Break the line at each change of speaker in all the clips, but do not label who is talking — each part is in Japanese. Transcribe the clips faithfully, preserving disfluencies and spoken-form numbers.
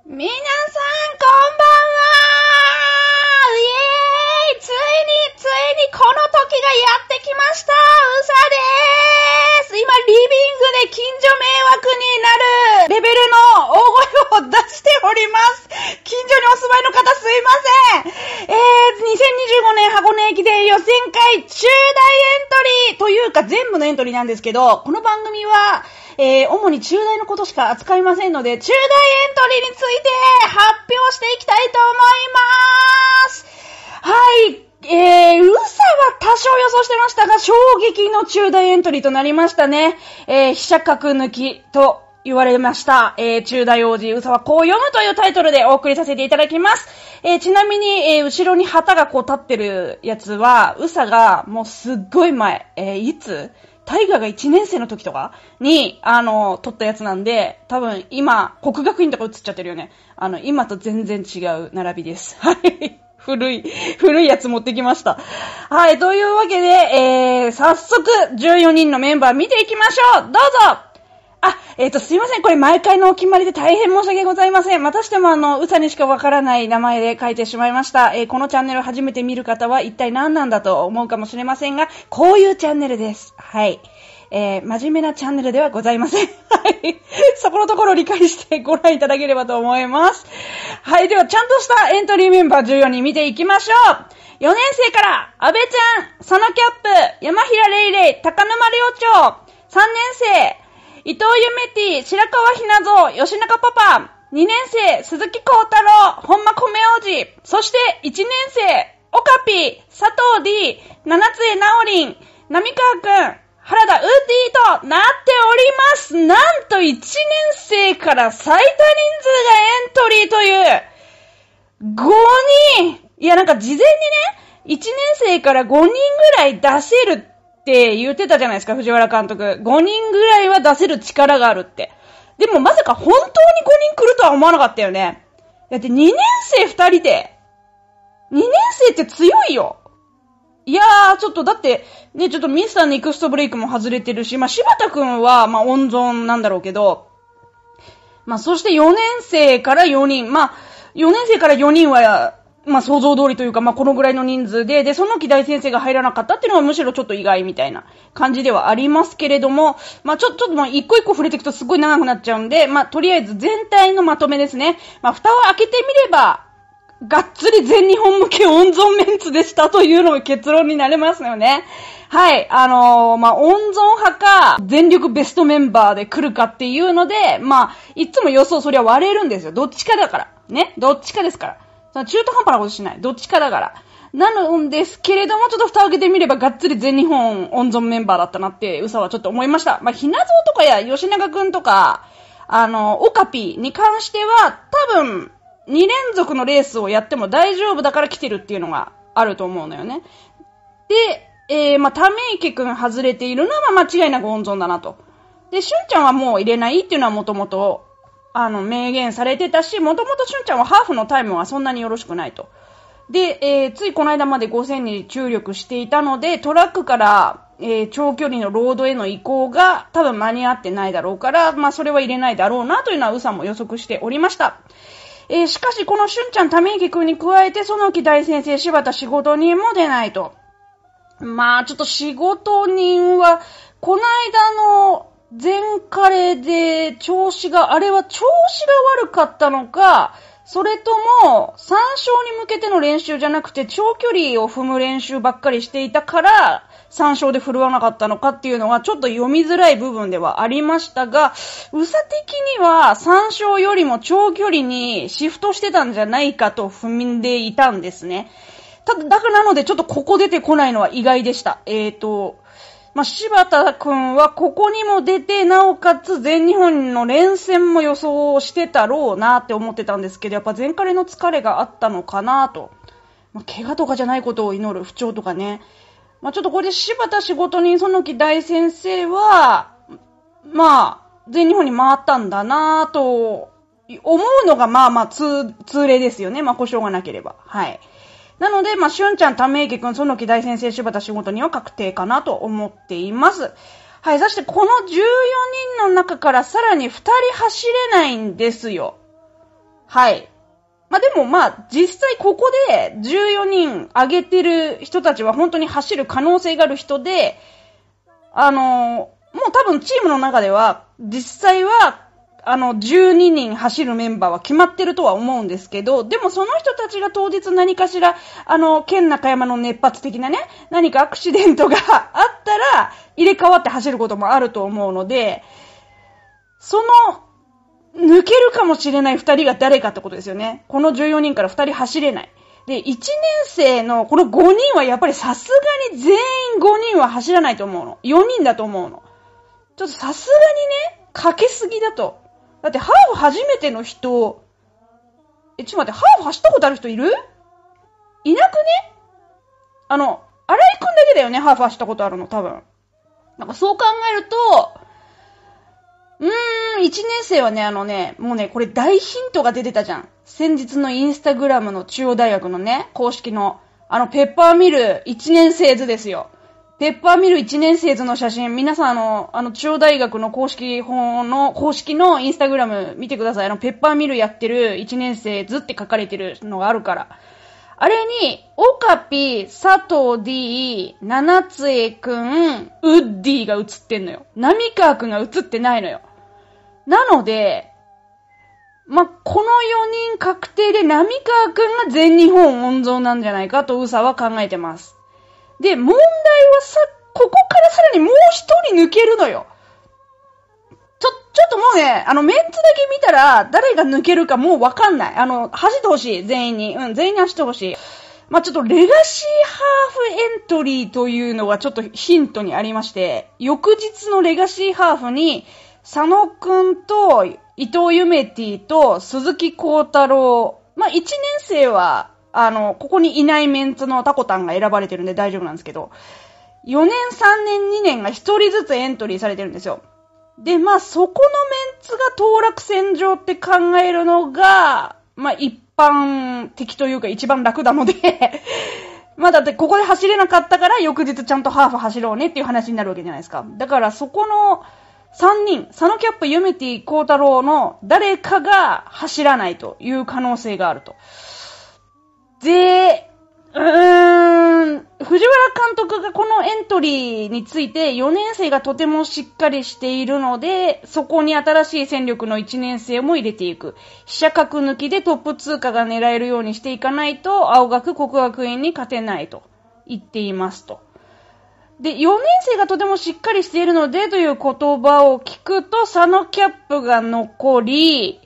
皆さん、こんばんは。イエーイ、ついに、ついにこの時がやってきました。うさでーす。今、リビングで近所迷惑になるレベルの大声を出しております。近所にお住まいの方すいません。えー、にせんにじゅうごねん箱根駅伝予選会中大エントリーというか全部のエントリーなんですけど、この番組は、えー、主に中大のことしか扱いませんので、中大エントリーについて発表していきたいと思います。はい、えー、うさは多少予想してましたが、衝撃の中大エントリーとなりましたね。えー、飛車角抜きと言われました。えー、中大王子うさはこう読むというタイトルでお送りさせていただきます。えー、ちなみに、えー、後ろに旗がこう立ってるやつは、うさがもうすっごい前、えー、いつタイガーがいちねん生の時とかに、あの、撮ったやつなんで、多分今、国学院とか映っちゃってるよね。あの、今と全然違う並びです。はい。古い、古いやつ持ってきました。はい。というわけで、えー、早速、じゅうよにんのメンバー見ていきましょう。どうぞ。あ、えっと、すいません。これ毎回のお決まりで大変申し訳ございません。またしてもあの、うさにしかわからない名前で書いてしまいました。えー、このチャンネルを初めて見る方は一体何なんだと思うかもしれませんが、こういうチャンネルです。はい。えー、真面目なチャンネルではございません。はい。そこのところを理解してご覧いただければと思います。はい。では、ちゃんとしたエントリーメンバーじゅうよにん見ていきましょう。よねん生から、安倍ちゃん、佐野キャップ、山平レイレイ、高沼寮長、さんねん生、伊藤ゆめティ、白川ひなぞ、吉中パパ、にねん生、鈴木幸太郎、本間米王子、そしていちねん生、オカピ、佐藤 D、七つ江直林、浪川くん、原田ウーティーとなっております。なんといちねん生から最多人数がエントリーというごにん。いやなんか事前にね、いちねん生からごにんぐらい出せるって言ってたじゃないですか、藤原監督。ごにんぐらいは出せる力があるって。でもまさか本当にごにん来るとは思わなかったよね。だってにねん生ふたりで、にねん生って強いよ。いやー、ちょっとだって、ね、ちょっとミスターネクストブレイクも外れてるし、まあ、柴田くんは、まあ、温存なんだろうけど、まあ、そしてよねん生からよにん、まあ、よねん生からよにんは、まあ、想像通りというか、まあ、このぐらいの人数で、で、その木大先生が入らなかったっていうのはむしろちょっと意外みたいな感じではありますけれども、まあ、ちょ、ちょっともう一個一個触れていくとすごい長くなっちゃうんで、まあ、とりあえず全体のまとめですね。まあ、蓋を開けてみれば、がっつり全日本向け温存メンツでしたというのが結論になりますよね。はい。あのー、まあ、温存派か、全力ベストメンバーで来るかっていうので、まあ、いつも予想そりゃ割れるんですよ。どっちかだから。ね。どっちかですから。その中途半端なことしない。どっちかだから。なんですけれども、ちょっと蓋を開けてみればがっつり全日本温存メンバーだったなって、うさはちょっと思いました。まあ、ひなぞうとかや吉永くんとか、あの、オカピに関しては、多分、に連続のレースをやっても大丈夫だから来てるっていうのがあると思うのよね。で、えー、まあ、ため池くん外れているのは間違いなく温存だなと。で、しゅんちゃんはもう入れないっていうのはもともと、あの、明言されてたし、もともとしゅんちゃんはハーフのタイムはそんなによろしくないと。で、えー、ついこの間までごせんに注力していたので、トラックから、えー、長距離のロードへの移行が多分間に合ってないだろうから、まあ、それは入れないだろうなというのはうさも予測しておりました。えー、しかしこのしゅんちゃん、ためいきくんに加えて、その木大先生、柴田仕事人も出ないと。まあ、ちょっと仕事人は、この間の前カレで調子が、あれは調子が悪かったのか、それとも、さん勝に向けての練習じゃなくて、長距離を踏む練習ばっかりしていたから、さん勝で振るわなかったのかっていうのはちょっと読みづらい部分ではありましたが、うさ的にはさん勝よりも長距離にシフトしてたんじゃないかと踏んでいたんですね。ただ、だからなのでちょっとここ出てこないのは意外でした。えーと、まあ、柴田くんはここにも出て、なおかつ全日本の連戦も予想してたろうなって思ってたんですけど、やっぱ前カレの疲れがあったのかなと。まあ、怪我とかじゃないことを祈る、不調とかね。まあ、ちょっとこれで柴田仕事人その木大先生は、まあ、全日本に回ったんだなぁと思うのがまあまあ通、通例ですよね。まあ故障がなければ。はい。なので、まあ、しゅんちゃん、ためいきくん、その木大先生、柴田仕事人は確定かなと思っています。はい。そしてこのじゅうよにんの中からさらにふたり走れないんですよ。 はい。まあ、でもまあ、実際ここでじゅうよにん上げてる人たちは本当に走る可能性がある人で、あのー、もう多分チームの中では、実際は、あの、じゅうににん走るメンバーは決まってるとは思うんですけど、でもその人たちが当日何かしら、あの、県中山の熱発的なね、何かアクシデントがあったら、入れ替わって走ることもあると思うので、その、抜けるかもしれないふたりが誰かってことですよね。このじゅうよにんからふたり走れない。で、いちねん生のこのごにんはやっぱりさすがに全員ごにんは走らないと思うの。よにんだと思うの。ちょっとさすがにね、かけすぎだと。だってハーフ初めての人、え、ちょっと待って、ハーフ走ったことある人いる？いなくね？あの、荒井くんだけだよね、ハーフ走ったことあるの、多分。なんかそう考えると、うーん、いちねん生はね、あのね、もうね、これ大ヒントが出てたじゃん。先日のインスタグラムの中央大学のね、公式の、あの、ペッパーミルいちねん生図ですよ。ペッパーミルいちねん生図の写真、皆さんあの、あの、中央大学の公式本の、公式のインスタグラム見てください。あの、ペッパーミルやってるいちねん生図って書かれてるのがあるから。あれに、オカピ、佐藤 D、七つえくん、ウッディが写ってんのよ。波川くんが写ってないのよ。なので、ま、このよにん確定で波川くんが全日本温存なんじゃないかとウサは考えてます。で、問題はさ、ここからさらにもう一人抜けるのよ。ちょ、ちょっともうね、あの、メンツだけ見たら、誰が抜けるかもうわかんない。あの、走ってほしい、全員に。うん、全員に走ってほしい。まあ、ちょっと、レガシーハーフエントリーというのがちょっとヒントにありまして、翌日のレガシーハーフに、佐野くんと、伊藤ゆめティと、鈴木幸太郎。まあ、いちねん生は、あの、ここにいないメンツのタコタンが選ばれてるんで大丈夫なんですけど、よねん、さんねん、にねんがひとりずつエントリーされてるんですよ。で、まあ、そこのメンツが当落線上って考えるのが、まあ、一般的というか一番楽なので、まあ、だってここで走れなかったから翌日ちゃんとハーフ走ろうねっていう話になるわけじゃないですか。だからそこのさんにん、佐野キャップ、ユメティ、コウタロウの誰かが走らないという可能性があると。で、うーん、藤原監督がこのエントリーについてよねん生がとてもしっかりしているので、そこに新しい戦力のいちねん生も入れていく。飛車角抜きでトップ通過が狙えるようにしていかないと、青学国学院に勝てないと言っていますと。で、よねん生がとてもしっかりしているのでという言葉を聞くと、佐野キャップが残り、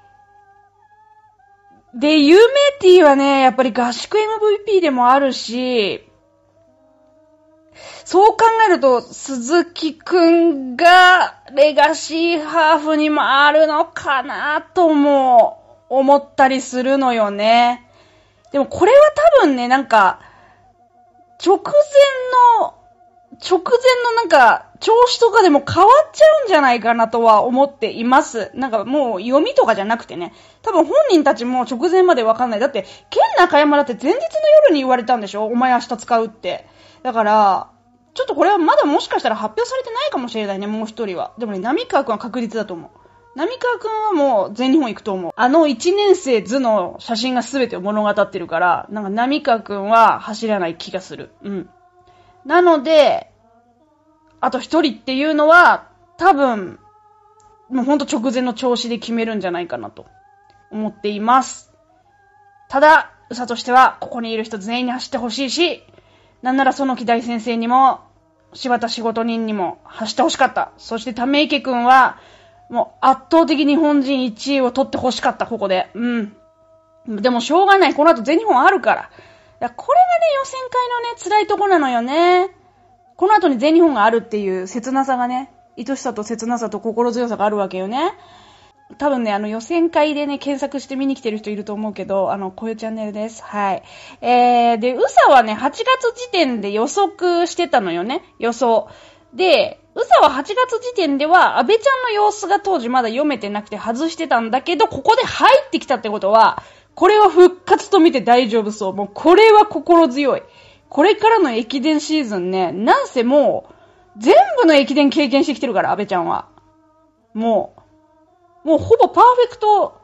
で、ユメティはね、やっぱり合宿 エムブイピー でもあるし、そう考えると、鈴木くんがレガシーハーフにもあるのかなとも思ったりするのよね。でもこれは多分ね、なんか、直前の、直前のなんか、調子とかでも変わっちゃうんじゃないかなとは思っています。なんかもう読みとかじゃなくてね。多分本人たちも直前までわかんない。だって、県中山だって前日の夜に言われたんでしょ？お前明日使うって。だから、ちょっとこれはまだもしかしたら発表されてないかもしれないね、もう一人は。でもね、波川くんは確実だと思う。波川くんはもう全日本行くと思う。あのいちねん生図の写真が全てを物語ってるから、なんか波川くんは走らない気がする。うん。なので、あと一人っていうのは、多分、もうほんと直前の調子で決めるんじゃないかなと思っています。ただ、うさとしては、ここにいる人全員に走ってほしいし、なんなら園木大先生にも、柴田仕事人にも走ってほしかった。そしてため池くんは、もう圧倒的日本人いちいを取ってほしかった、ここで。うん。でもしょうがない。この後全日本あるから。いや、これがね、予選会のね、辛いとこなのよね。この後に全日本があるっていう切なさがね、愛しさと切なさと心強さがあるわけよね。多分ね、あの予選会でね、検索して見に来てる人いると思うけど、あの、こういうチャンネルです。はい。えー、で、うさはね、はちがつ時点で予測してたのよね。予想。で、うさははちがつ時点では、安倍ちゃんの様子が当時まだ読めてなくて外してたんだけど、ここで入ってきたってことは、これは復活と見て大丈夫そう。もうこれは心強い。これからの駅伝シーズンね、なんせもう、全部の駅伝経験してきてるから、安倍ちゃんは。もう、もうほぼパーフェクト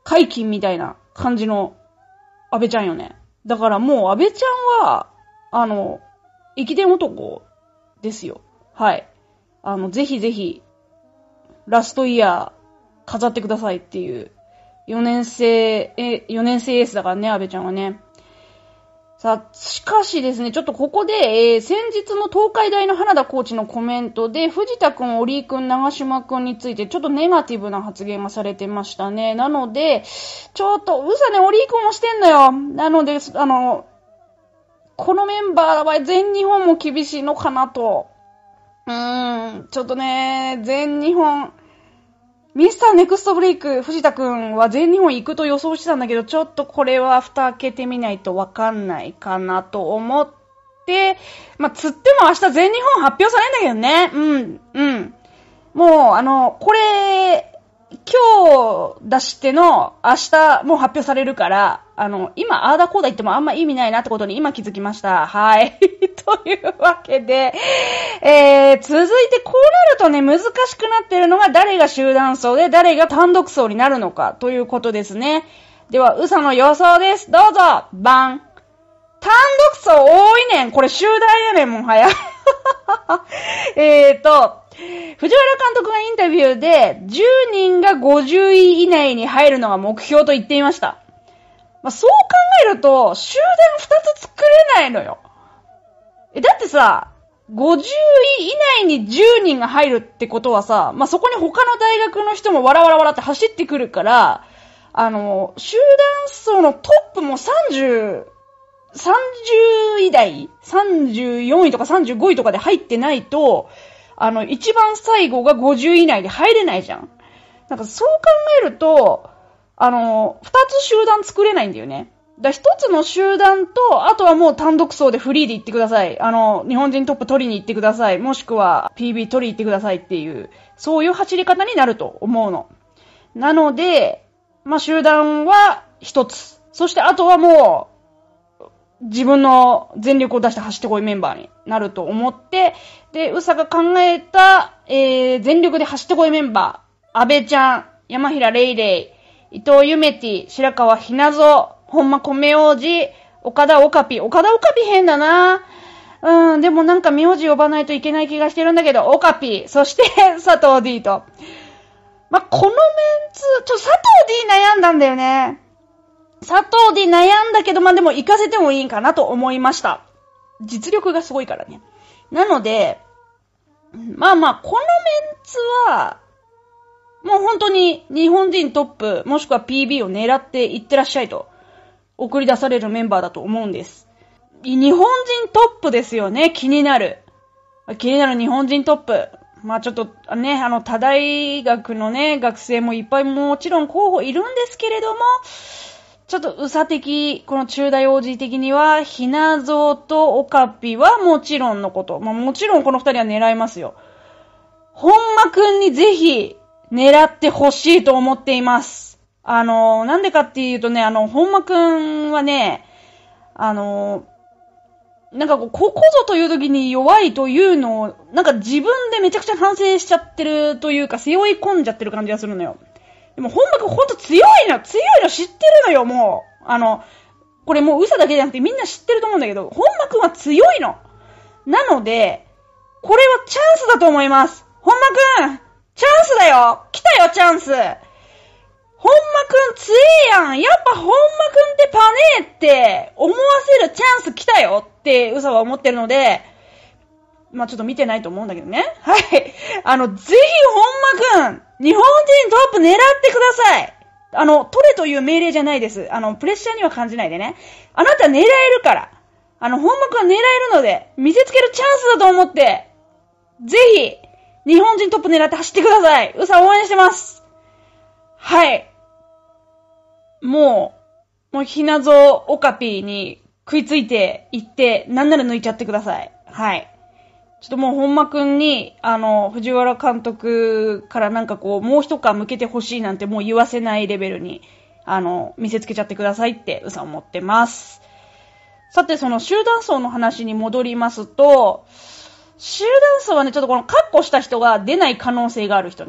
解禁みたいな感じの安倍ちゃんよね。だからもう安倍ちゃんは、あの、駅伝男ですよ。はい。あの、ぜひぜひ、ラストイヤー飾ってくださいっていう、よねん生、え、よねん生エースだからね、安倍ちゃんはね。さあ、しかしですね、ちょっとここで、えー、先日の東海大の花田コーチのコメントで、藤田くん、織井くん、長島くんについて、ちょっとネガティブな発言がされてましたね。なので、ちょっと、うさね、織井くんもしてんのよ。なので、あの、このメンバーは全日本も厳しいのかなと。うーん、ちょっとね、全日本、ミスターネクストブレイク、藤田くんは全日本行くと予想してたんだけど、ちょっとこれは蓋開けてみないとわかんないかなと思って、まあ、つっても明日全日本発表されんだけどね。うん、うん。もう、あの、これ、今日出しての明日もう発表されるから、あの、今、あーだこーだ言ってもあんま意味ないなってことに今気づきました。はい。というわけで、えー、続いてこうなるとね、難しくなってるのが誰が集団走で誰が単独走になるのかということですね。では、うさの予想です。どうぞバン。単独走多いねん。これ集団やねん、もはや。えーと、藤原監督がインタビューで、じゅうにんがごじゅうい以内に入るのが目標と言っていました。まあ、そう考えると、集団ふたつ作れないのよ。え、だってさ、ごじゅうい以内にじゅうにんが入るってことはさ、まあ、そこに他の大学の人もわらわらわらって走ってくるから、あの、集団走のトップもさんじゅう、さんじゅうい台 ?さんじゅうよんいとかさんじゅうごいとかで入ってないと、あの、一番最後がごじゅう以内で入れないじゃん。なんかそう考えると、あの、二つ集団作れないんだよね。だ一つの集団と、あとはもう単独走でフリーで行ってください。あの、日本人トップ取りに行ってください。もしくは ピービー 取りに行ってくださいっていう、そういう走り方になると思うの。なので、まあ、集団は一つ。そしてあとはもう、自分の全力を出して走ってこいメンバーになると思って、で、うさが考えた、えー、全力で走ってこいメンバー、安倍ちゃん、山平レイレイ、伊藤ゆめティ、白川ひなぞ、本間米王子、岡田オカピ、岡田オカピ変だな。うん、でもなんか名字呼ばないといけない気がしてるんだけど、オカピ、そして佐藤 D と。まあ、このメンツ、ちょ、佐藤 D 悩んだんだよね。佐藤 D 悩んだけど、まあ、でも行かせてもいいかなと思いました。実力がすごいからね。なので、まあまあ、このメンツは、もう本当に日本人トップ、もしくは ピービー を狙っていってらっしゃいと、送り出されるメンバーだと思うんです。日本人トップですよね、気になる。気になる日本人トップ。まあちょっとね、あの、他大学のね、学生もいっぱいもちろん候補いるんですけれども、ちょっとうさ的、この中大 オージー 的には、ひなぞうとオカピはもちろんのこと。まあもちろんこの二人は狙いますよ。本間くんにぜひ狙ってほしいと思っています。あの、なんでかっていうとね、あの、本間くんはね、あの、なんかこう、ここぞという時に弱いというのを、なんか自分でめちゃくちゃ反省しちゃってるというか、背負い込んじゃってる感じがするのよ。でも本間くんほんと強いの、強いの知ってるのよ、もう。あの、これもう嘘だけじゃなくてみんな知ってると思うんだけど、本間くんは強いの。なので、これはチャンスだと思います。本間くん、チャンスだよ。来たよ、チャンス。本間くん強えやん。やっぱ本間くんってパネーって思わせるチャンス来たよって嘘は思ってるので、まあちょっと見てないと思うんだけどね。はい。あの、ぜひ本間くん、日本人トップ狙ってください。あの、取れという命令じゃないです。あの、プレッシャーには感じないでね。あなた狙えるから。あの、本間くんは狙えるので、見せつけるチャンスだと思って、ぜひ、日本人トップ狙って走ってください。うさ応援してます。はい。もう、もうひなぞオカピーに食いついていって、なんなら抜いちゃってください。はい。ちょっともう本間くんに、あの、藤原監督からなんかこう、もう一皮向けてほしいなんてもう言わせないレベルに、あの、見せつけちゃってくださいって、うさ思ってます。さて、その集団走の話に戻りますと、集団走はね、ちょっとこのカッコした人が出ない可能性がある人ね。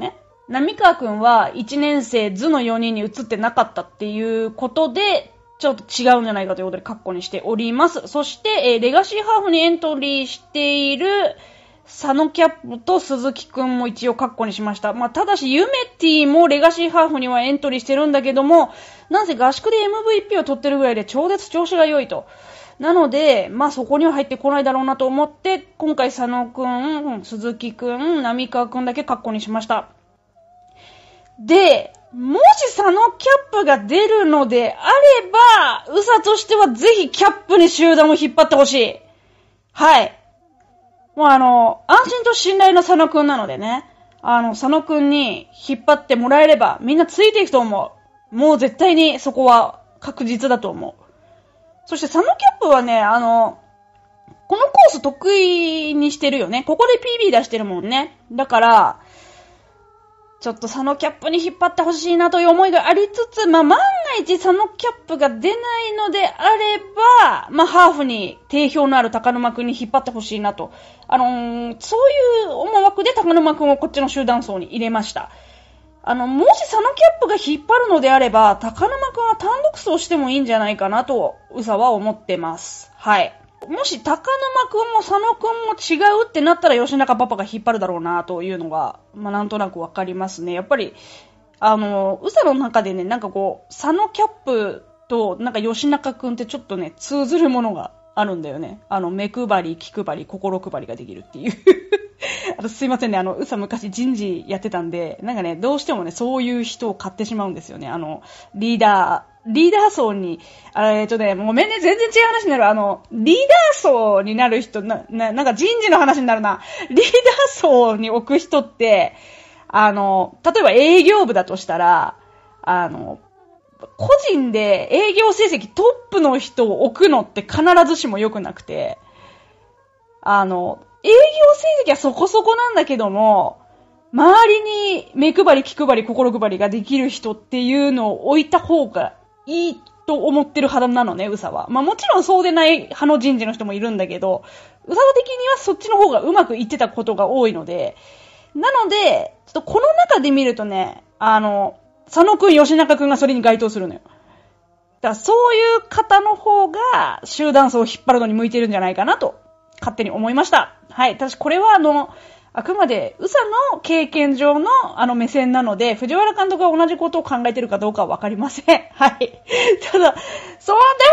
浪川くんはいちねん生図のよにんに移ってなかったっていうことで、ちょっと違うんじゃないかということでカッコにしております。そして、えー、レガシーハーフにエントリーしている佐野キャップと鈴木くんも一応カッコにしました。まあ、ただしユメティもレガシーハーフにはエントリーしてるんだけども、なんせ合宿で エムブイピー を取ってるぐらいで超絶調子が良いと。なので、まあ、そこには入ってこないだろうなと思って、今回佐野くん、鈴木くん、浪川くんだけカッコにしました。で、もし佐野キャップが出るのであれば、ウサとしてはぜひキャップに集団を引っ張ってほしい。はい。もうあの、安心と信頼の佐野くんなのでね、あの、佐野くんに引っ張ってもらえればみんなついていくと思う。もう絶対にそこは確実だと思う。そして佐野キャップはね、あの、このコース得意にしてるよね。ここで ピービー 出してるもんね。だから、ちょっと佐野キャップに引っ張ってほしいなという思いがありつつ、まあ、万が一佐野キャップが出ないのであれば、まあ、ハーフに定評のある高沼くんに引っ張ってほしいなと。あのー、そういう思惑で高沼くんをこっちの集団走に入れました。あの、もし佐野キャップが引っ張るのであれば、高沼くんは単独走してもいいんじゃないかなと、うさは思ってます。はい。もし高沼くんも佐野くんも違うってなったら吉中パパが引っ張るだろうなというのが、まあなんとなくわかりますね。やっぱり、あの、うさの中でね、なんかこう、佐野キャップとなんか吉中くんってちょっとね、通ずるものがあるんだよね。あの、目配り、気配り、心配りができるっていう。あとすいませんね、あの、うさ昔人事やってたんで、なんかね、どうしてもね、そういう人を買ってしまうんですよね。あの、リーダー、リーダー層に、えっとね、ごめんね、全然違う話になる。あの、リーダー層になる人、な、な、なんか人事の話になるな。リーダー層に置く人って、あの、例えば営業部だとしたら、あの、個人で営業成績トップの人を置くのって必ずしも良くなくて、あの、営業成績はそこそこなんだけども、周りに目配り、気配り、心配りができる人っていうのを置いた方がいいと思ってる派なのね、うさは。まあもちろんそうでない派の人事の人もいるんだけど、うさは的にはそっちの方がうまくいってたことが多いので、なので、ちょっとこの中で見るとね、あの、佐野くん、吉中くんがそれに該当するのよ。だからそういう方の方が集団走を引っ張るのに向いてるんじゃないかなと、勝手に思いました。はい。私これはあの、あくまで、うさの経験上のあの目線なので、藤原監督が同じことを考えてるかどうかはわかりません。はい。ただ、そう、でも佐野キャップに引っ張ってほしいもん。だから佐野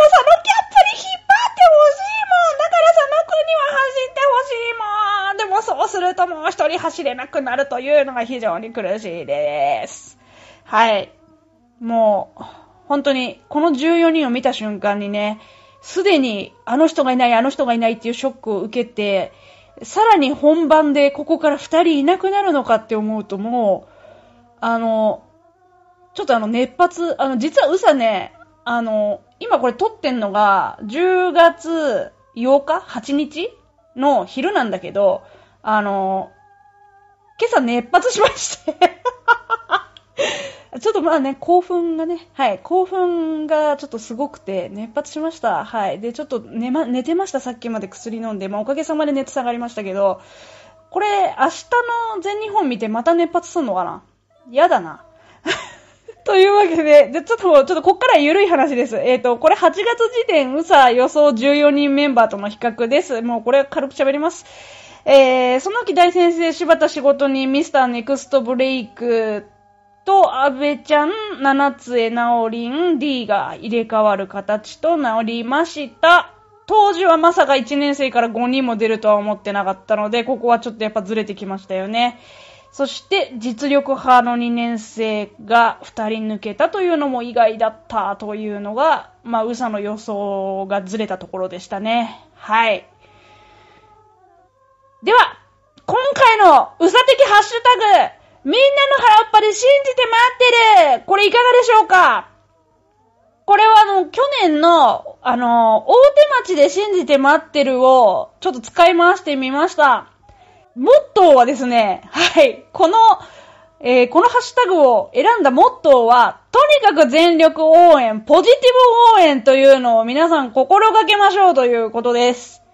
くんには走ってほしいもん。でもそうするともう一人走れなくなるというのが非常に苦しいです。はい。もう、本当に、このじゅうよにんを見た瞬間にね、すでにあの人がいない、あの人がいないっていうショックを受けて、さらに本番でここから二人いなくなるのかって思うともう、あの、ちょっとあの熱発、あの実はうさね、あの、今これ撮ってんのがじゅうがつようか ?はちにちの昼なんだけど、あの、今朝熱発しましてちょっとまあね、興奮がね、はい、興奮がちょっとすごくて、熱発しました。はい。で、ちょっと寝ま、寝てました、さっきまで薬飲んで。まあ、おかげさまで熱下がりましたけど、これ、明日の全日本見てまた熱発すんのかな？やだな。というわけで、で、ちょっと、ちょっとこっから緩い話です。えっと、これはちがつ時点、うさ予想じゅうよにんメンバーとの比較です。もうこれ軽く喋ります。えー、その木大先生、柴田仕事にミスターネクストブレイク、と、安倍ちゃん、七つえなおりん、D が入れ替わる形となりました。当時はまさかいちねん生からごにんも出るとは思ってなかったので、ここはちょっとやっぱずれてきましたよね。そして、実力派のにねん生がふたり抜けたというのも意外だったというのが、まあ、うさの予想がずれたところでしたね。はい。では、今回のうさ的ハッシュタグ、みんなの腹っぱで信じて待ってる。これいかがでしょうか？これはあの、去年の、あの、大手町で信じて待ってるを、ちょっと使い回してみました。モットーはですね、はい、この、えー、このハッシュタグを選んだモットーは、とにかく全力応援、ポジティブ応援というのを皆さん心がけましょうということです。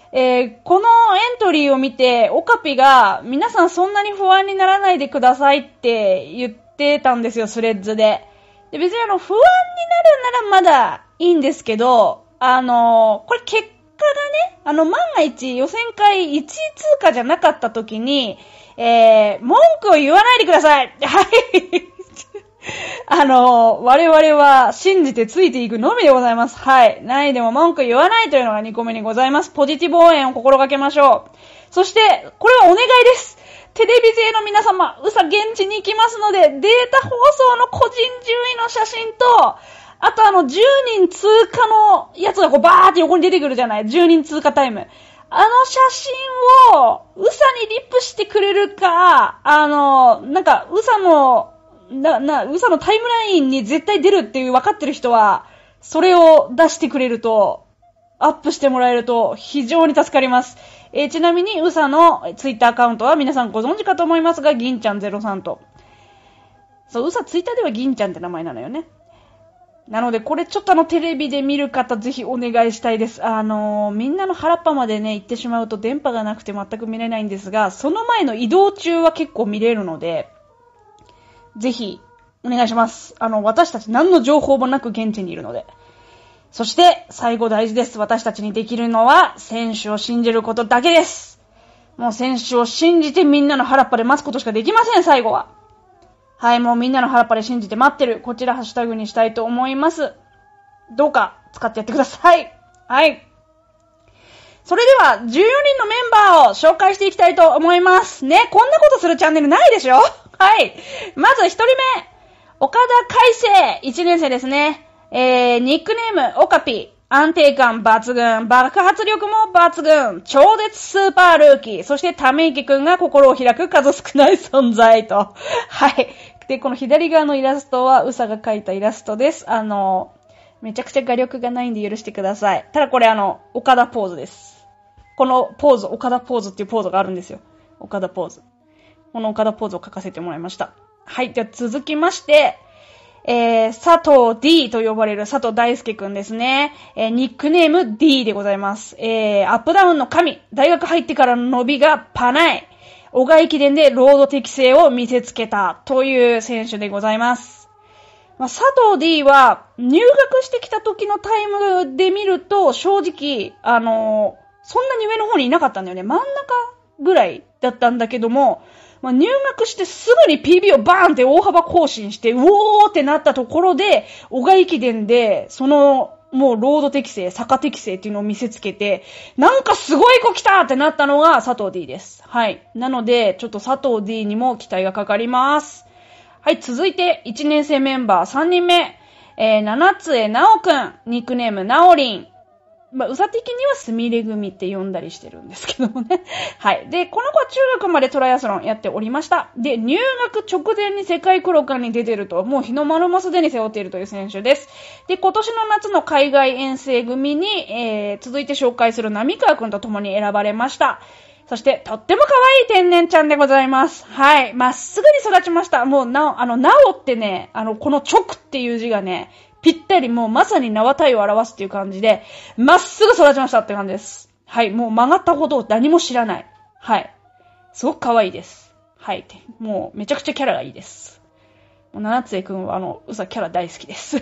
えー、このエントリーを見て、オカピが、皆さんそんなに不安にならないでくださいって言ってたんですよ、スレッズで。で、別にあの、不安になるならまだいいんですけど、あのー、これ結果がね、あの、万が一予選会いちい通過じゃなかった時に、えー、文句を言わないでください。はい。あのー、我々は信じてついていくのみでございます。はい。何でも文句言わないというのがにこめにございます。ポジティブ応援を心がけましょう。そして、これはお願いです。テレビ勢の皆様、うさ現地に行きますので、データ放送の個人順位の写真と、あとあの、じゅうにん通過のやつがこうバーって横に出てくるじゃない ?じゅうにん通過タイム。あの写真を、うさにリップしてくれるか、あの、なんか、うさの、な、な、うさのタイムラインに絶対出るっていう分かってる人は、それを出してくれると、アップしてもらえると非常に助かります。えー、ちなみに、うさのツイッターアカウントは皆さんご存知かと思いますが、銀ちゃんゼロさんと。そう、うさツイッターでは銀ちゃんって名前なのよね。なので、これちょっとあのテレビで見る方ぜひお願いしたいです。あのー、みんなの原っぱまでね、行ってしまうと電波がなくて全く見れないんですが、その前の移動中は結構見れるので、ぜひ、お願いします。あの、私たち何の情報もなく現地にいるので。そして、最後大事です。私たちにできるのは、選手を信じることだけです。もう選手を信じてみんなの原っぱで待つことしかできません、最後は。はい、もうみんなの原っぱで信じて待ってる。こちらハッシュタグにしたいと思います。どうか、使ってやってください。はい。それでは、じゅうよにんのメンバーを紹介していきたいと思います。ね、こんなことするチャンネルないでしょ？はい。まず一人目、岡田海生、いちねん生ですね。えー、ニックネーム、オカピ。安定感抜群、爆発力も抜群、超絶スーパールーキー、そしてため池くんが心を開く数少ない存在と。はい。で、この左側のイラストは、うさが描いたイラストです。あの、めちゃくちゃ画力がないんで許してください。ただこれあの、岡田ポーズです。このポーズ、岡田ポーズっていうポーズがあるんですよ。岡田ポーズ。この岡田ポーズを書かせてもらいました。はい。では続きまして、えー、佐藤 D と呼ばれる佐藤大輔くんですね。えー、ニックネーム D でございます。えー、アップダウンの神。大学入ってからの伸びがパナイ。小川駅伝でロード適性を見せつけたという選手でございます。まあ、佐藤 D は入学してきた時のタイムで見ると正直、あのー、そんなに上の方にいなかったんだよね。真ん中ぐらいだったんだけども、まあ、入学してすぐに ピービー をバーンって大幅更新して、うおーってなったところで、小川駅伝で、その、もうロード適性、坂適性っていうのを見せつけて、なんかすごい子来たってなったのが佐藤 D です。はい。なので、ちょっと佐藤 D にも期待がかかります。はい、続いて、いちねん生メンバーさんにんめ。えー、七つ江直くん、ニックネームなおりん。まあ、うさ的にはすみれ組って呼んだりしてるんですけどもね。はい。で、この子は中学までトライアスロンやっておりました。で、入学直前に世界クロカンに出てると、もう日の丸もすでに背負っているという選手です。で、今年の夏の海外遠征組に、えー、続いて紹介する浪川くんと共に選ばれました。そして、とっても可愛い天然ちゃんでございます。はい。まっすぐに育ちました。もう、なお、あの、なおってね、あの、この直っていう字がね、ぴったりもうまさに縄体を表すっていう感じで、まっすぐ育ちましたって感じです。はい。もう曲がったほど何も知らない。はい。すごく可愛いです。はい。もうめちゃくちゃキャラがいいです。もう七つ江くんはあの、うさキャラ大好きです。はい。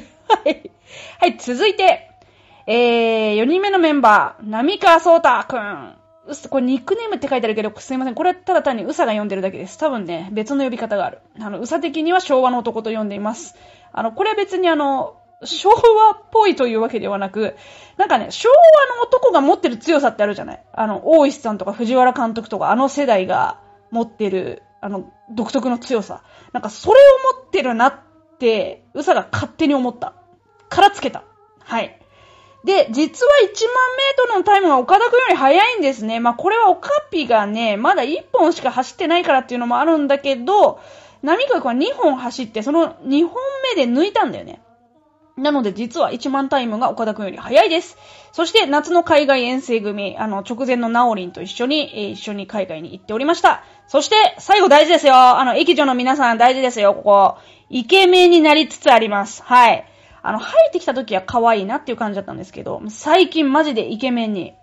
はい。続いて、えー、よにんめのメンバー、浪川聡太くん。うす、これニックネームって書いてあるけど、すいません。これただ単にうさが読んでるだけです。多分ね、別の呼び方がある。あの、うさ的には昭和の男と呼んでいます。あの、これは別にあの、昭和っぽいというわけではなく、なんかね、昭和の男が持ってる強さってあるじゃない？あの、大石さんとか藤原監督とか、あの世代が持ってる、あの、独特の強さ。なんか、それを持ってるなって、うさが勝手に思った。からつけた。はい。で、実はいちまんメートルのタイムが岡田くんより速いんですね。まあ、これはオカピがね、まだいっぽんしか走ってないからっていうのもあるんだけど、浪川くんはにほん走って、そのにほんめで抜いたんだよね。なので実はいちまんタイムが岡田くんより早いです。そして夏の海外遠征組、あの直前のナオリンと一緒に、えー、一緒に海外に行っておりました。そして最後大事ですよ。あの、駅女の皆さん大事ですよ、ここ。イケメンになりつつあります。はい。あの、入ってきた時は可愛いなっていう感じだったんですけど、最近マジでイケメンに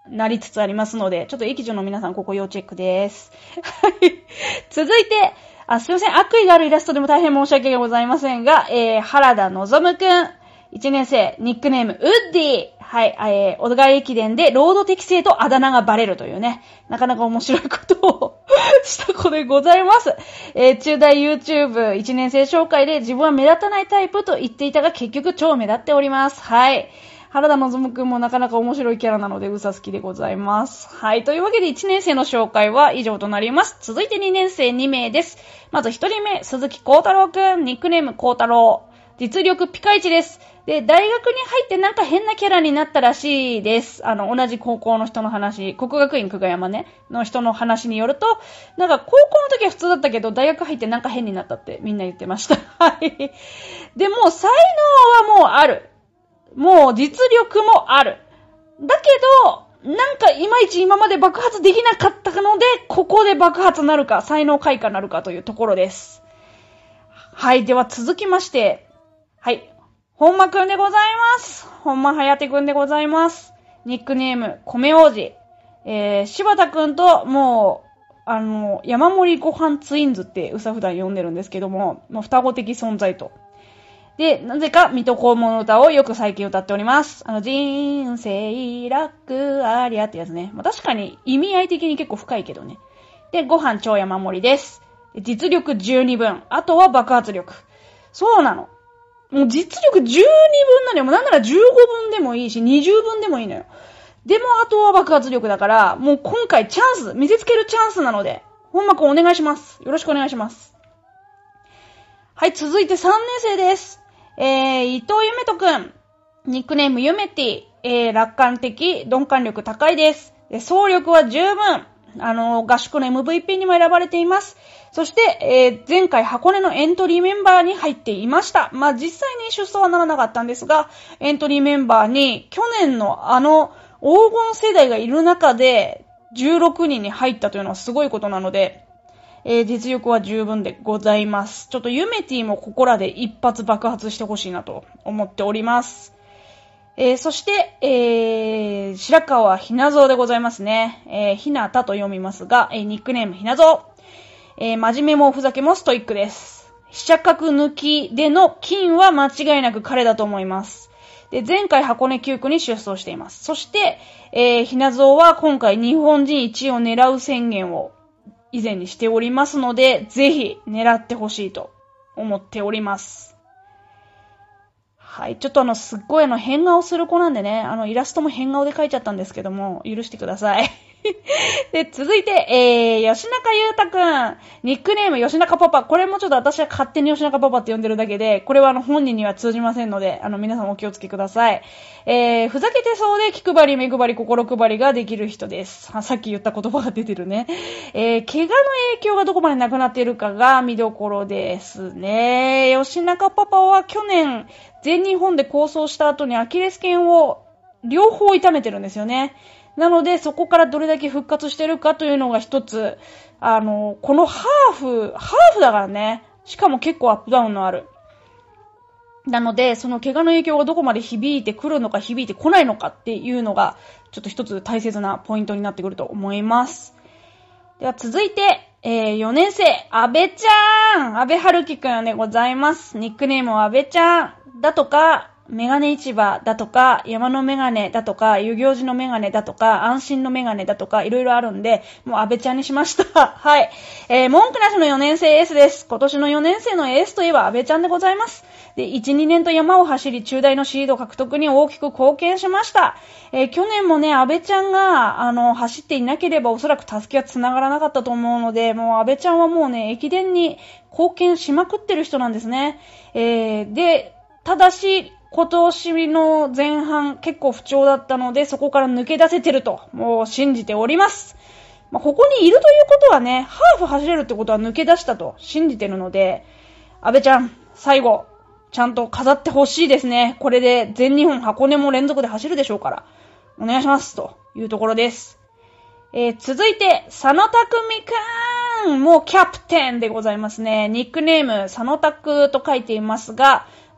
なりつつありますので、ちょっと駅長の皆さんここ要チェックです。はい。続いて、あ、すいません。悪意があるイラストでも大変申し訳ございませんが、えー、原田のぞむくん、いちねん生、ニックネーム、ウッディ。はい、えー、小田川駅伝で、ロード適正とあだ名がバレるというね、なかなか面白いことをした子でございます。えー、中大 YouTube いちねん生紹介で自分は目立たないタイプと言っていたが、結局超目立っております。はい。原田のぞむくんもなかなか面白いキャラなので、うさ好きでございます。はい。というわけでいちねん生の紹介は以上となります。続いてにねん生に名です。まずひとりめ、鈴木幸太郎くん、ニックネーム幸太郎。実力ピカイチです。で、大学に入ってなんか変なキャラになったらしいです。あの、同じ高校の人の話、国学院久我山ね、の人の話によると、なんか高校の時は普通だったけど、大学入ってなんか変になったってみんな言ってました。はい。でも、才能はもうある。もう実力もある。だけど、なんかいまいち今まで爆発できなかったので、ここで爆発なるか、才能開花なるかというところです。はい。では続きまして、はい。本間くんでございます。本間颯くんでございます。ニックネーム、米王子。えー、柴田くんと、もう、あの、山盛りご飯ツインズってうさ普段呼んでるんですけども、もう双子的存在と。で、なぜか、水戸黄門の歌をよく最近歌っております。あの、人生楽ありゃってやつね。まあ、確かに意味合い的に結構深いけどね。で、ご飯超山盛りです。実力十二分。あとは爆発力。そうなの。もう実力じゅうにぶんなのよ。もうなんならじゅうごぶんでもいいし、にじゅうぶんでもいいのよ。でもあとは爆発力だから、もう今回チャンス、見せつけるチャンスなので、本間くんお願いします。よろしくお願いします。はい、続いてさんねん生です。えー、伊藤ゆめとくん。ニックネームゆめてぃ。えー、楽観的、鈍感力高いです。で、走力は十分。あの、合宿の エムブイピー にも選ばれています。そして、えー、前回箱根のエントリーメンバーに入っていました。まあ、実際に出走はならなかったんですが、エントリーメンバーに去年のあの黄金世代がいる中でじゅうろくにんに入ったというのはすごいことなので、えー、実力は十分でございます。ちょっとユメティもここらで一発爆発してほしいなと思っております。えー、そして、えー、白川ひなぞうでございますね。えー、ひなたと読みますが、えー、ニックネームひなぞう。えー、真面目もおふざけもストイックです。飛車角抜きでの金は間違いなく彼だと思います。で、前回箱根きゅう区に出走しています。そして、えー、ひなぞうは今回日本人いちいを狙う宣言を以前にしておりますので、ぜひ狙ってほしいと思っております。はい。ちょっとあの、すっごいあの、変顔する子なんでね、あの、イラストも変顔で描いちゃったんですけども、許してください。で、続いて、えー、吉中優太くん。ニックネーム吉中パパ。これもちょっと私は勝手に吉中パパって呼んでるだけで、これはあの、本人には通じませんので、あの、皆さんお気をつけください。えー、ふざけてそうで気配り、目配り、心配りができる人です。さっき言った言葉が出てるね。えー、怪我の影響がどこまでなくなっているかが見どころですね。吉中パパは去年、全日本で構想した後にアキレス腱を両方痛めてるんですよね。なので、そこからどれだけ復活してるかというのが一つ、あの、このハーフ、ハーフだからね。しかも結構アップダウンのある。なので、その怪我の影響がどこまで響いてくるのか響いてこないのかっていうのが、ちょっと一つ大切なポイントになってくると思います。では続いて、えー、よねん生、安倍ちゃん安倍春樹くんでございます。ニックネームは安倍ちゃんだとか、メガネ市場だとか、山のメガネだとか、遊行寺のメガネだとか、安心のメガネだとか、いろいろあるんで、もう安倍ちゃんにしました。はい。えー、文句なしのよねん生エースです。今年のよねん生のエースといえば安倍ちゃんでございます。で、いち、にねんと山を走り、中大のシード獲得に大きく貢献しました。えー、去年もね、安倍ちゃんが、あの、走っていなければおそらく助けは繋がらなかったと思うので、もう安倍ちゃんはもうね、駅伝に貢献しまくってる人なんですね。えー、で、ただし、今年の前半結構不調だったので、そこから抜け出せてると、もう信じております。まあ、ここにいるということはね、ハーフ走れるってことは抜け出したと信じてるので、安倍ちゃん、最後、ちゃんと飾ってほしいですね。これで全日本箱根も連続で走るでしょうから、お願いします、というところです。えー、続いて、佐野拓実くん、もうキャプテンでございますね。ニックネーム、佐野拓と書いていますが、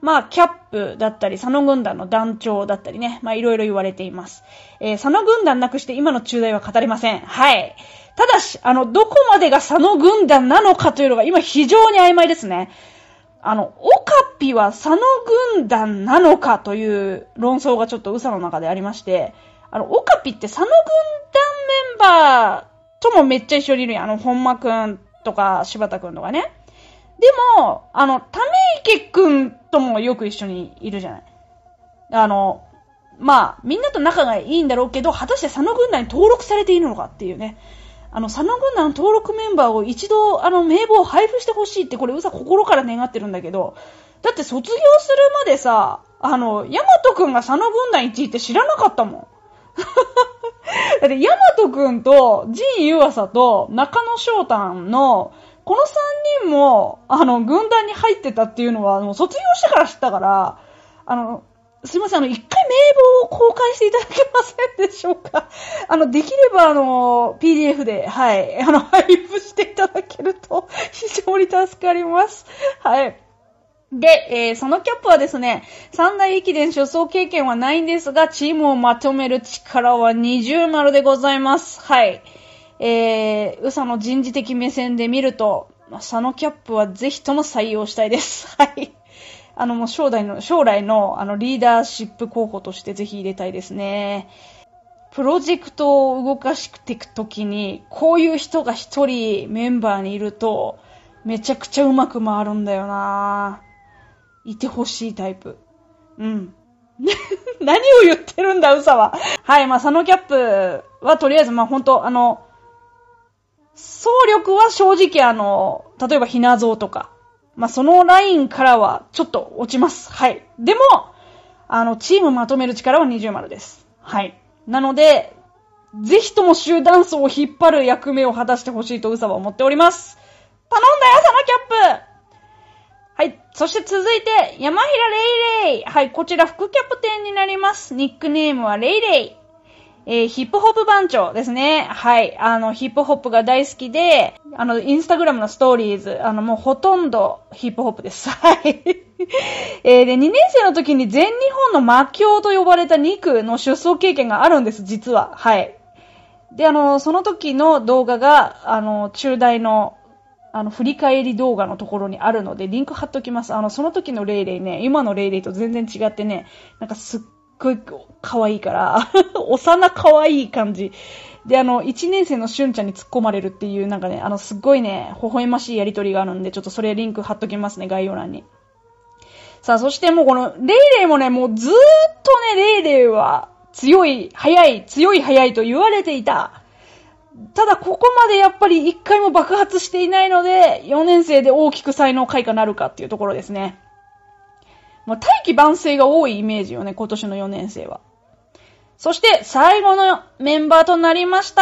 まあ、キャップだったり、佐野軍団の団長だったりね、まあ、いろいろ言われています。えー、佐野軍団なくして今の中大は語れません。はい。ただし、あの、どこまでが佐野軍団なのかというのが今非常に曖昧ですね。あの、オカピは佐野軍団なのかという論争がちょっとウサの中でありまして、あの、オカピって佐野軍団メンバーともめっちゃ一緒にいるやん。あの、本間くんとか柴田くんとかね。でも、あの、ため池くんともよく一緒にいるじゃない。あの、まあ、みんなと仲がいいんだろうけど、果たして佐野軍団に登録されているのかっていうね。あの、佐野軍団の登録メンバーを一度、あの、名簿を配布してほしいって、これ、うさ心から願ってるんだけど、だって卒業するまでさ、あの、ヤマトくんが佐野軍団いちいって知らなかったもん。だって、ヤマトくんと、ジンユアサと中野翔太の、このさんにんも、あの、軍団に入ってたっていうのは、もう卒業してから知ったから、あの、すいません、あの、一回名簿を公開していただけませんでしょうか。あの、できれば、あの、ピーディーエフ で、はい、あの、配布していただけると、非常に助かります。はい。で、えー、そのキャップはですね、三大駅伝出走経験はないんですが、チームをまとめる力は二重丸でございます。はい。えー、うさの人事的目線で見ると、佐野キャップはぜひとも採用したいです。はい。あの、もう将来の、将来の、あの、リーダーシップ候補としてぜひ入れたいですね。プロジェクトを動かしていくときに、こういう人が一人メンバーにいると、めちゃくちゃうまく回るんだよな。いてほしいタイプ。うん。何を言ってるんだ、うさは。はい、まあ、佐野キャップはとりあえず、まあ、ほんと、あの、総力は正直あの、例えばひなぞうとか、まあ、そのラインからはちょっと落ちます。はい。でも、あの、チームまとめる力は二重丸です。はい。なので、ぜひとも集団層を引っ張る役目を果たしてほしいとうさは思っております。頼んだよ、佐野キャップ。はい。そして続いて、山平レイレイ。はい。こちら副キャプテンになります。ニックネームはレイレイ。えー、ヒップホップ番長ですね。はい。あの、ヒップホップが大好きで、あの、インスタグラムのストーリーズ、あの、もうほとんどヒップホップです。はい。えー、で、にねん生の時に全日本の魔境と呼ばれたに区の出走経験があるんです、実は。はい。で、あの、その時の動画が、あの、中大の、あの、振り返り動画のところにあるので、リンク貼っときます。あの、その時のレイレイね、今のレイレイと全然違ってね、なんかすっごい可愛いから、幼可愛い感じ。で、あの、一年生のしゅんちゃんに突っ込まれるっていう、なんかね、あの、すっごいね、微笑ましいやりとりがあるんで、ちょっとそれリンク貼っときますね、概要欄に。さあ、そしてもうこの、レイレイもね、もうずーっとね、レイレイは、強い、速い、強い、速いと言われていた。ただ、ここまでやっぱり一回も爆発していないので、よねん生で大きく才能開花なるかっていうところですね。もう大器晩成が多いイメージよね、今年のよねん生は。そして、最後のメンバーとなりました。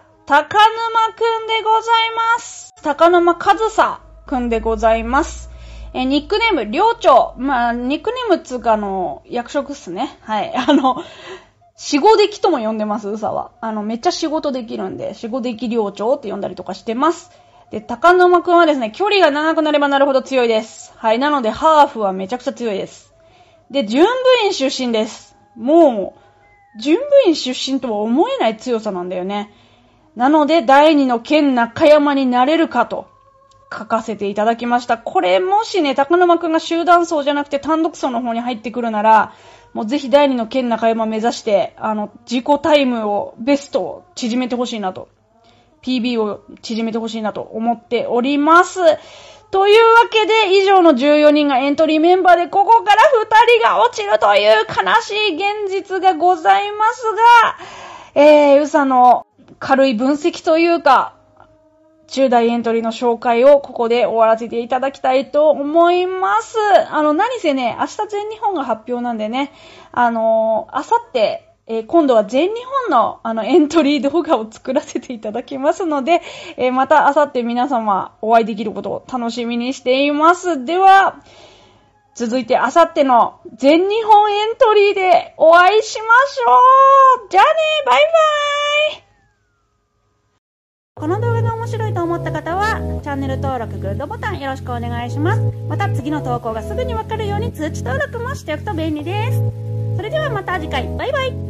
高沼くんでございます。高沼和沙くんでございます。え、ニックネーム、寮長。まあ、ニックネームつうか、あの、役職っすね。はい。あの、死後出来とも呼んでます、うさは。あの、めっちゃ仕事できるんで、死後出来寮長って呼んだりとかしてます。で、高沼くんはですね、距離が長くなればなるほど強いです。はい。なので、ハーフはめちゃくちゃ強いです。で、準部員出身です。もう、準部員出身とは思えない強さなんだよね。なので、第二の県中山になれるかと、書かせていただきました。これ、もしね、高沼くんが集団走じゃなくて単独走の方に入ってくるなら、もうぜひ第二の県中山目指して、あの、自己タイムを、ベストを縮めてほしいなと。ピービー を縮めてほしいなと思っております。というわけで、以上のじゅうよにんがエントリーメンバーで、ここからふたりが落ちるという悲しい現実がございますが、えー、うさの軽い分析というか、中大エントリーの紹介をここで終わらせていただきたいと思います。あの、何せね、明日全日本が発表なんでね、あの、あさって、えー、今度は全日本のあのエントリー動画を作らせていただきますので、えー、またあさって皆様お会いできることを楽しみにしています。では、続いてあさっての全日本エントリーでお会いしましょう。じゃあね、バイバイ。 この動画が面白いと思った方はチャンネル登録、グッドボタンよろしくお願いします。また次の投稿がすぐにわかるように通知登録もしておくと便利です。それではまた次回、バイバイ。